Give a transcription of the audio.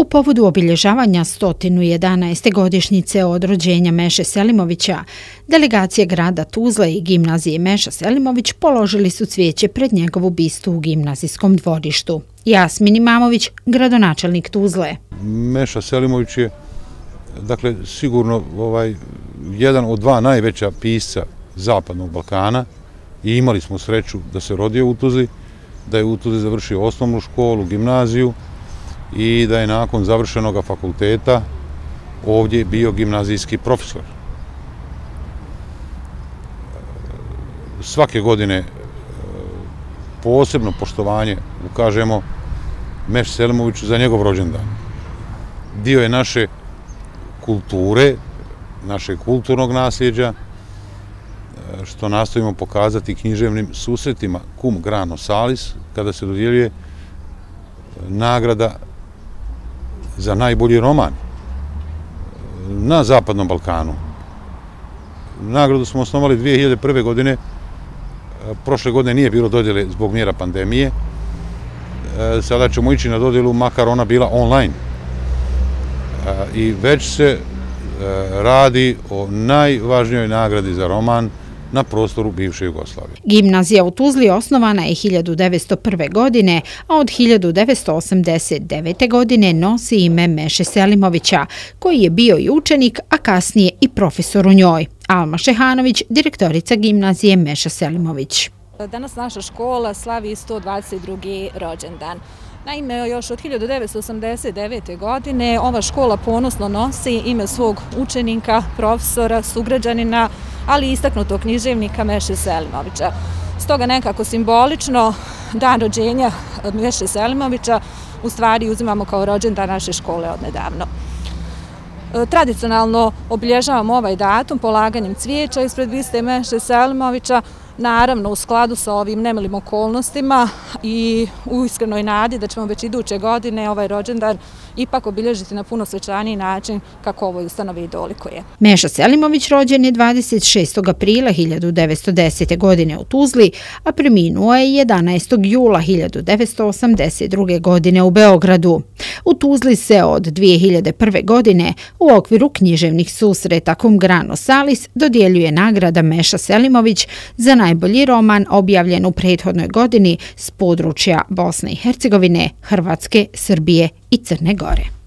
povodu obilježavanja 111. godišnjice od rođenja Meše Selimovića, delegacije grada Tuzle i gimnazije Meša Selimović položili su cvijeće pred njegovu bistu u gimnazijskom dvorištu. Jasmin Imamović, gradonačelnik Tuzle. Meša Selimović je sigurno jedan od dva najveća pisca Zapadnog Balkana i imali smo sreću da se rodio u Tuzli, da je u Tuzli završio osnovnu školu, gimnaziju i da je nakon završenog fakulteta ovdje bio gimnazijski profesor. Svake godine posebno poštovanje ukažemo Meši Selimoviću za njegov rođendan. Dio je naše kulture, našeg kulturnog nasljeđa, što nastojimo pokazati književnim susretima Cum grano salis, kada se dodjeljuje nagrada za najbolji roman na Zapadnom Balkanu. Nagradu smo osnovali 2001. godine, prošle godine nije bilo dodjele zbog mjera pandemije, sada ćemo ići na dodjelu makar ona bila online. I već se radi o najvažnijoj nagradi za roman na prostoru bivše Jugoslavije. Gimnazija u Tuzli osnovana je 1901. godine, a od 1989. godine nosi ime Meše Selimovića, koji je bio i učenik, a kasnije i profesor u njoj. Alma Šehanović, direktorica gimnazije Meša Selimović. Danas naša škola slavi 122. rođendan. Naime, još od 1989. godine ova škola ponosno nosi ime svog učenika, profesora, sugrađanina, ali i istaknutog književnika Meše Selimovića. Stoga nekako simbolično dan rođenja Meše Selimovića u stvari uzimamo kao rođendan naše škole odnedavno. Tradicionalno obilježavamo ovaj datum polaganjem cvijeća ispred biste Meše Selimovića, naravno u skladu sa ovim nemilim okolnostima i u iskrenoj nadi da ćemo već iduće godine ovaj rođendan ipak obilježiti na puno svečaniji način kako ovoj ustanovi i dolikuje. Meša Selimović rođen je 26. aprila 1910. godine u Tuzli, a preminuo je 11. jula 1982. godine u Beogradu. U Tuzli se od 2001. godine u okviru književnih susreta Cum grano salis dodjeljuje nagrada Meša Selimović za najbolji roman objavljen u prethodnoj godini s područja Bosne i Hercegovine, Hrvatske, Srbije i Crne Gore.